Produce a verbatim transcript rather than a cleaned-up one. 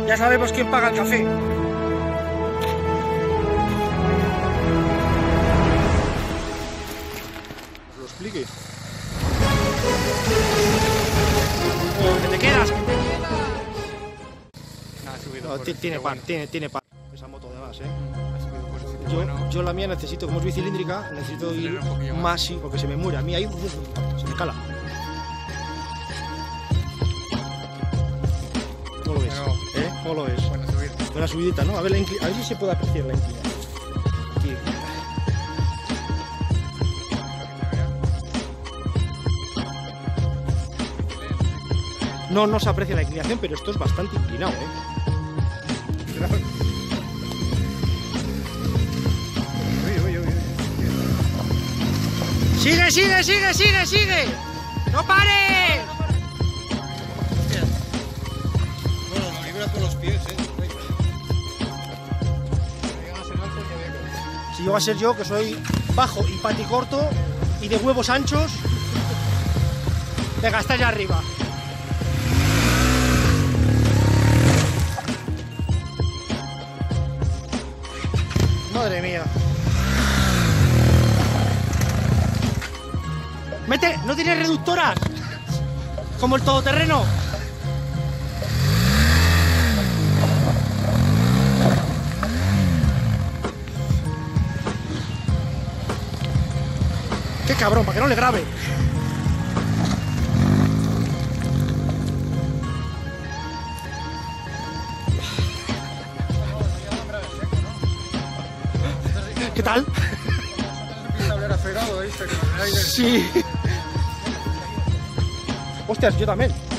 Ya sabemos quién paga el café. Os lo explique. ¡Que te quedas! ¡Que te quedas! Ha subido No, por ti- el tiene sitio par, bueno. tiene, tiene par. Esa moto además, ¿eh? Ha subido por el sitio Yo, bueno. yo la mía necesito, como es bicilíndrica, necesito ir Un poquillo más. más, sí, porque se me muere. A mí ahí se me cala. ¿Cómo lo ves? Pero- ¿Eh? ¿Cómo lo ves? Buena subida. Buena subidita, ¿no? A ver, la incli- a ver si se puede apreciar la inclinación. Aquí. No, no se aprecia la inclinación, pero esto es bastante inclinado, ¿eh? Uy, uy, uy, uy. ¡Sigue, sigue, sigue, sigue, sigue! ¡No pares! Bueno, lo libra con los pies, eh. Si yo va a ser yo, que soy bajo y paticorto y de huevos anchos. Venga, está allá arriba. Madre mía. Mete, ¿no tiene reductoras? Como el todoterreno. Qué cabrón, para que no le grabe. ¿Qué tal? Empieza a oler a fregado, ¿viste? Con el aire. Sí. Hostias, yo también.